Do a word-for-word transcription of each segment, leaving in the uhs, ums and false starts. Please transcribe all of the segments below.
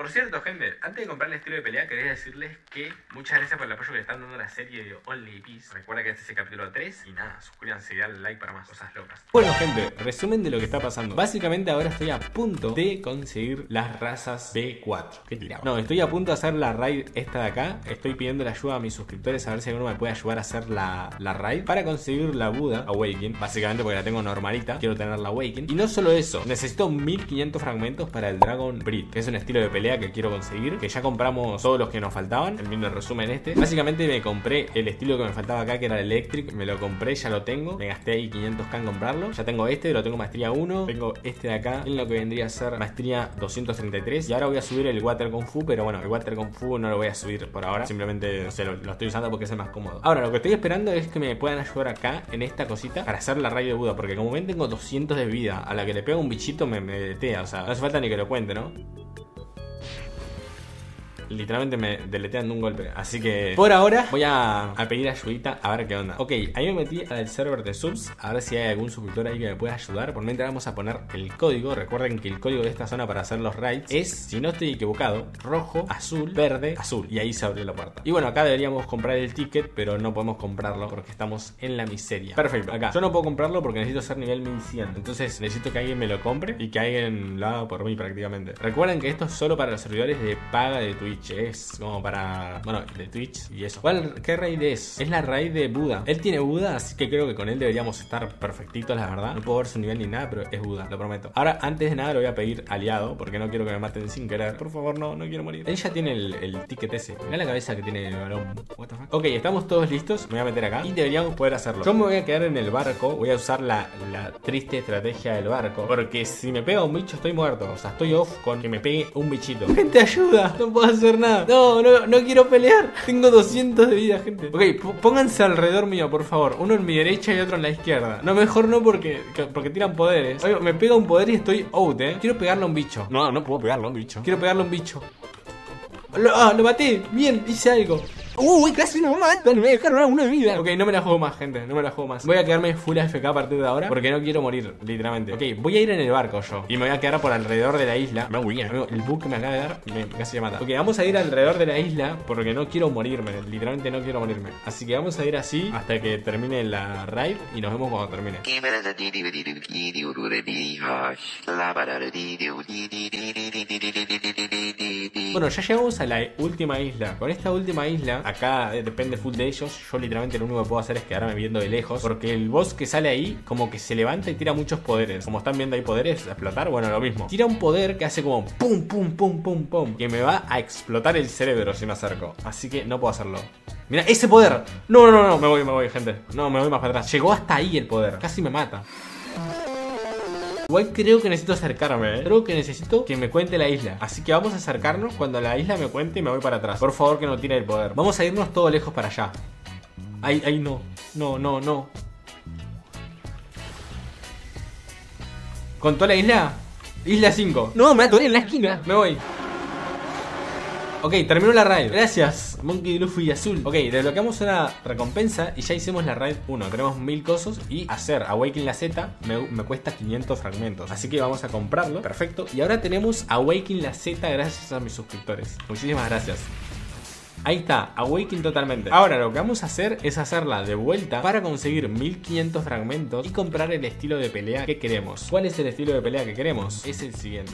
Por cierto, gente, antes de comprar el estilo de pelea, quería decirles que muchas gracias por el apoyo que le están dando a la serie de Only Peace. Recuerda que este es el capítulo tres y nada, suscríbanse y dale like para más cosas locas. Bueno, gente, resumen de lo que está pasando. Básicamente ahora estoy a punto de conseguir las razas B cuatro. ¿Qué tiraba? No, estoy a punto de hacer la raid esta de acá. Estoy pidiendo la ayuda a mis suscriptores a ver si alguno me puede ayudar a hacer la, la raid para conseguir la Buda Awaken. Básicamente porque la tengo normalita, quiero tener la Awaken. Y no solo eso, necesito mil quinientos fragmentos para el Dragon Breed, que es un estilo de pelea que quiero conseguir, que ya compramos todos los que nos faltaban. El mismo resumen este. Básicamente me compré el estilo que me faltaba acá, que era el Electric. Me lo compré, ya lo tengo. Me gasté ahí quinientos k en comprarlo. Ya tengo este, lo tengo maestría uno. Tengo este de acá, en lo que vendría a ser maestría doscientos treinta y tres. Y ahora voy a subir el Water Kung Fu, pero bueno, el Water Kung Fu no lo voy a subir por ahora. Simplemente, no sé, lo, lo estoy usando porque es el más cómodo. Ahora, lo que estoy esperando es que me puedan ayudar acá, en esta cosita, para hacer la raid de Buda. Porque como ven tengo doscientos de vida. A la que le pega un bichito me, me detea. O sea, no hace falta ni que lo cuente, ¿no? Literalmente me deletean de un golpe. Así que por ahora voy a, a pedir ayudita a ver qué onda. Ok, ahí me metí al server de subs. A ver si hay algún suscriptor ahí que me pueda ayudar. Por mientras vamos a poner el código. Recuerden que el código de esta zona para hacer los raids es, si no estoy equivocado, rojo, azul, verde, azul. Y ahí se abre la puerta. Y bueno, acá deberíamos comprar el ticket, pero no podemos comprarlo porque estamos en la miseria. Perfecto, acá yo no puedo comprarlo porque necesito ser nivel mil cien. Entonces necesito que alguien me lo compre y que alguien lo haga por mí prácticamente. Recuerden que esto es solo para los servidores de paga de Twitch. Es como para, bueno, de Twitch y eso. ¿Cuál, qué raid es? Es la raid de Buda. Él tiene Buda, así que creo que con él deberíamos estar perfectitos, la verdad. No puedo ver su nivel ni nada, pero es Buda, lo prometo. Ahora, antes de nada, le voy a pedir aliado, porque no quiero que me maten sin querer. Por favor, no, no quiero morir. Él ya tiene el, el ticket ese. Mirá la cabeza que tiene el balón. What the fuck? Ok, estamos todos listos. Me voy a meter acá y deberíamos poder hacerlo. Yo me voy a quedar en el barco. Voy a usar la, la triste estrategia del barco, porque si me pega un bicho estoy muerto. O sea, estoy off con que me pegue un bichito. Gente, ayuda. No puedo hacer nada. No, no, no quiero pelear. Tengo doscientos de vida, gente. Ok, pónganse alrededor mío, por favor. Uno en mi derecha y otro en la izquierda. No, mejor no porque, porque tiran poderes. Oye, me pega un poder y estoy out, eh. Quiero pegarle a un bicho. No, no puedo pegarle a un bicho. Quiero pegarle a un bicho. Lo, ah, lo maté. Bien, hice algo. Uy, casi no matan, me dejaron una vida. Ok, no me la juego más, gente, no me la juego más. Voy a quedarme full A F K a partir de ahora, porque no quiero morir, literalmente. Ok, voy a ir en el barco yo, y me voy a quedar por alrededor de la isla. Me voy a... El bug que me acaba de dar me casi me mata. Ok, vamos a ir alrededor de la isla, porque no quiero morirme, literalmente no quiero morirme. Así que vamos a ir así hasta que termine la raid, y nos vemos cuando termine. Bueno, ya llegamos a la última isla. Con esta última isla, acá eh, depende full de ellos. Yo literalmente lo único que puedo hacer es quedarme viendo de lejos, porque el boss que sale ahí como que se levanta y tira muchos poderes. Como están viendo ahí poderes a explotar, bueno, lo mismo. Tira un poder que hace como pum, pum, pum, pum, pum, que me va a explotar el cerebro si me acerco. Así que no puedo hacerlo. Mira, ese poder. No, no, no, me voy, me voy, gente. No, me voy más para atrás. Llegó hasta ahí el poder. Casi me mata. Igual creo que necesito acercarme, ¿eh? Creo que necesito que me cuente la isla. Así que vamos a acercarnos. Cuando la isla me cuente me voy para atrás. Por favor, que no tire el poder. Vamos a irnos todo lejos para allá. Ahí, ahí no. No, no, no. ¿Contó la isla? Isla cinco. No, me atoré en la esquina. Me voy. Ok, terminó la raid. Gracias, Monkey, Luffy y Azul. Ok, desbloqueamos una recompensa y ya hicimos la raid uno. Tenemos mil cosos y hacer Awaken la Z me, me cuesta quinientos fragmentos. Así que vamos a comprarlo. Perfecto. Y ahora tenemos Awaken la Z gracias a mis suscriptores. Muchísimas gracias. Ahí está, Awaken totalmente. Ahora lo que vamos a hacer es hacerla de vuelta para conseguir mil quinientos fragmentos y comprar el estilo de pelea que queremos. ¿Cuál es el estilo de pelea que queremos? Es el siguiente.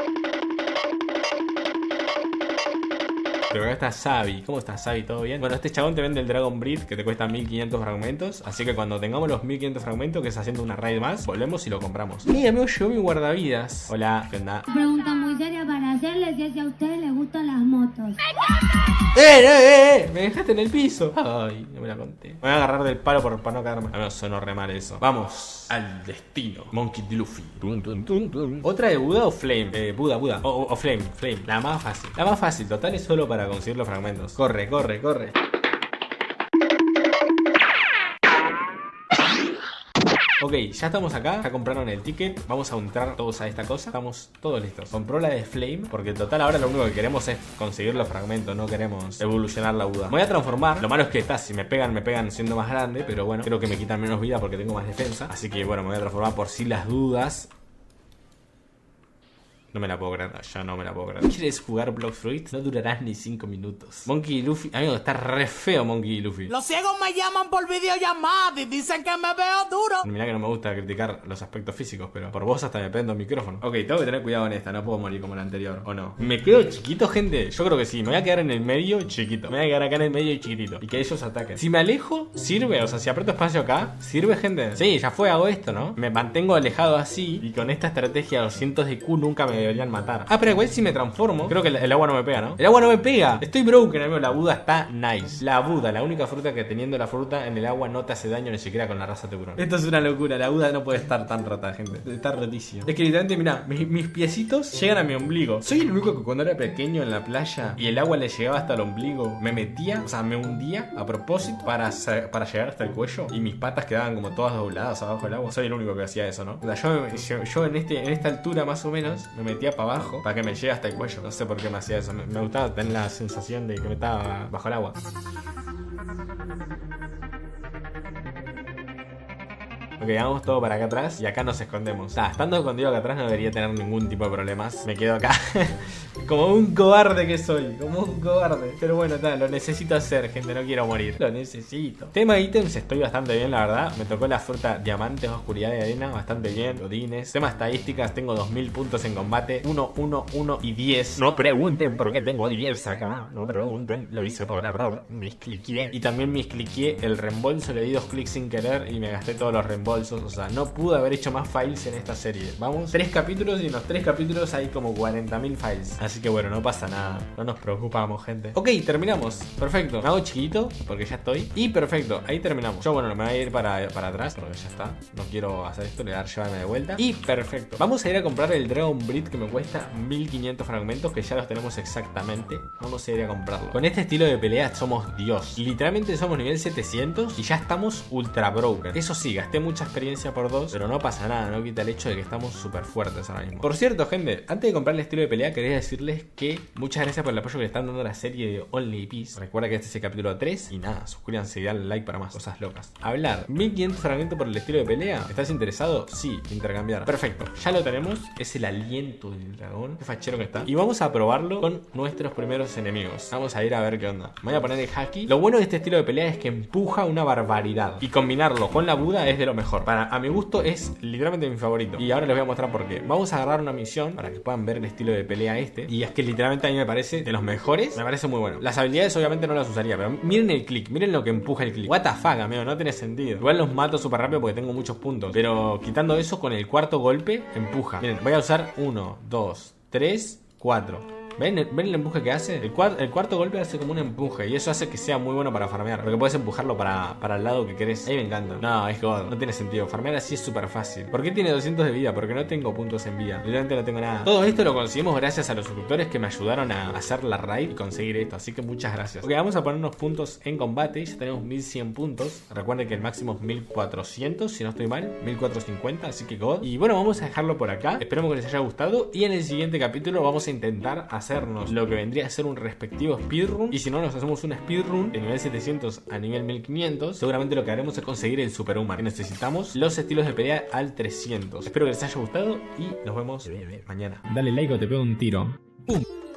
Pero acá está Xavi. ¿Cómo estás, Xavi? ¿Todo bien? Bueno, este chabón te vende el Dragon Breed, que te cuesta mil quinientos fragmentos. Así que cuando tengamos los mil quinientos fragmentos, que es haciendo una raid más, volvemos y lo compramos. Mi amigo llegó mi guardavidas. Hola, ¿qué onda? Pregunta muy seria para hacerles si a ustedes les gustan las motos. ¡Eh, eh, eh! Me dejaste en el piso. Ay, no me la conté. Me voy a agarrar del palo por, para no caerme. A mí me sonó re mal eso. Vamos al destino. Monkey D. Luffy. Dun, dun, dun, dun. ¿Otra de Buda o Flame? Eh, Buda, Buda. O, o, o Flame, Flame. La más fácil. La más fácil. Total es solo para conseguir los fragmentos. Corre, corre, corre. Ok, ya estamos acá, ya compraron el ticket. Vamos a entrar todos a esta cosa. Estamos todos listos. Compró la de Flame, porque en total ahora lo único que queremos es conseguir los fragmentos. No queremos evolucionar la Buda. Me voy a transformar. Lo malo es que está, si me pegan, me pegan siendo más grande. Pero bueno, creo que me quitan menos vida porque tengo más defensa. Así que bueno, me voy a transformar por si las dudas. No me la puedo creer, yo no me la puedo creer. ¿Quieres jugar Blox Fruit? No durarás ni cinco minutos. Monkey y Luffy, amigo, está re feo Monkey y Luffy. Los ciegos me llaman por videollamada y dicen que me veo duro. Mirá que no me gusta criticar los aspectos físicos, pero por vos hasta me prendo el micrófono. Ok, tengo que tener cuidado en esta, no puedo morir como la anterior, ¿o no? ¿Me quedo chiquito, gente? Yo creo que sí, me voy a quedar en el medio chiquito. Me voy a quedar acá en el medio y chiquitito. Y que ellos ataquen. Si me alejo, sirve, o sea, si aprieto espacio acá, ¿sirve, gente? Sí, ya fue, hago esto, ¿no? Me mantengo alejado así y con esta estrategia los cientos de Q nunca me deberían matar. Ah, pero igual si me transformo, creo que el, el agua no me pega, ¿no? El agua no me pega. Estoy broken, amigo. La Buda está nice. La Buda, la única fruta que teniendo la fruta en el agua no te hace daño ni siquiera con la raza tiburón. Esto es una locura. La Buda no puede estar tan rota, gente. Está rotísimo. Es que literalmente, mirá, mis, mis piecitos llegan a mi ombligo. Soy el único que cuando era pequeño en la playa y el agua le llegaba hasta el ombligo, me metía, o sea, me hundía a propósito para, para llegar hasta el cuello y mis patas quedaban como todas dobladas abajo del agua. Soy el único que hacía eso, ¿no? O sea, yo, yo, yo en, este, en esta altura más o menos me metía para abajo para que me llegue hasta el cuello. No sé por qué me hacía eso. Me, me gustaba tener la sensación de que me estaba bajo el agua. Ok, vamos todo para acá atrás y acá nos escondemos. Ah, estando escondido acá atrás no debería tener ningún tipo de problemas. Me quedo acá como un cobarde que soy. Como un cobarde. Pero bueno, tal, lo necesito hacer, gente. No quiero morir. Lo necesito. Tema ítems, estoy bastante bien, la verdad. Me tocó la fruta diamantes, oscuridad de arena. Bastante bien. Godines. Tema estadísticas, tengo dos mil puntos en combate. uno, uno, uno y diez. No pregunten por qué tengo diez acá. No pregunten. Lo hice por la verdad. Miscliqué. Y también miscliqué el reembolso. Le di dos clics sin querer y me gasté todos los reembolsos. O sea, no pude haber hecho más files en esta serie. Vamos, tres capítulos y en los tres capítulos hay como cuarenta mil files. Así que bueno, no pasa nada. No nos preocupamos, gente. Ok, terminamos. Perfecto. Me hago chiquito porque ya estoy. Y perfecto, ahí terminamos. Yo bueno, me voy a ir para, para atrás porque ya está. No quiero hacer esto, le voy a dar llevarme de vuelta. Y perfecto. Vamos a ir a comprar el Dragon Breed que me cuesta mil quinientos fragmentos, que ya los tenemos exactamente. Vamos a ir a comprarlo. Con este estilo de pelea somos Dios. Literalmente somos nivel setecientos y ya estamos ultra broken. Eso sí, gasté mucha experiencia por dos, pero no pasa nada, no quita el hecho de que estamos súper fuertes ahora mismo. Por cierto, gente, antes de comprar el estilo de pelea, quería decirles que muchas gracias por el apoyo que le están dando a la serie de Only Peace. Recuerda que este es el capítulo tres y nada, suscríbanse y dale like para más cosas locas. Hablar, mil quinientos fragmentos por el estilo de pelea. ¿Estás interesado? Sí, intercambiar. Perfecto, ya lo tenemos. Es el aliento del dragón. Qué fachero que está. Y vamos a probarlo con nuestros primeros enemigos. Vamos a ir a ver qué onda. Me voy a poner el haki. Lo bueno de este estilo de pelea es que empuja una barbaridad. Y combinarlo con la Buda es de lo mejor. Para, a mi gusto es literalmente mi favorito. Y ahora les voy a mostrar por qué. Vamos a agarrar una misión para que puedan ver el estilo de pelea este. Y es que literalmente a mí me parece de los mejores. Me parece muy bueno. Las habilidades obviamente no las usaría, pero miren el click. Miren lo que empuja el click. What the fuck, amigo, no tiene sentido. Igual los mato súper rápido porque tengo muchos puntos. Pero quitando eso, con el cuarto golpe empuja. Miren, voy a usar uno, dos, tres, cuatro. ¿Ven? ¿Ven el empuje que hace? El, cuar el cuarto golpe hace como un empuje. Y eso hace que sea muy bueno para farmear, porque puedes empujarlo para, para el lado que querés. A mí me encanta. No, es God, no tiene sentido. Farmear así es súper fácil. ¿Por qué tiene doscientos de vida? Porque no tengo puntos en vida. Literalmente no tengo nada. Todo esto lo conseguimos gracias a los suscriptores que me ayudaron a hacer la raid y conseguir esto. Así que muchas gracias. Ok, vamos a ponernos puntos en combate. Ya tenemos mil cien puntos. Recuerden que el máximo es mil cuatrocientos, si no estoy mal, mil cuatrocientos cincuenta, así que God. Y bueno, vamos a dejarlo por acá. Esperemos que les haya gustado. Y en el siguiente capítulo vamos a intentar hacernos lo que vendría a ser un respectivo speedrun. Y si no nos hacemos un speedrun de nivel setecientos a nivel mil quinientos, seguramente lo que haremos es conseguir el superhuman, que necesitamos los estilos de pelea al trescientos. Espero que les haya gustado y nos vemos mañana. Dale like o te pego un tiro. ¡Pum!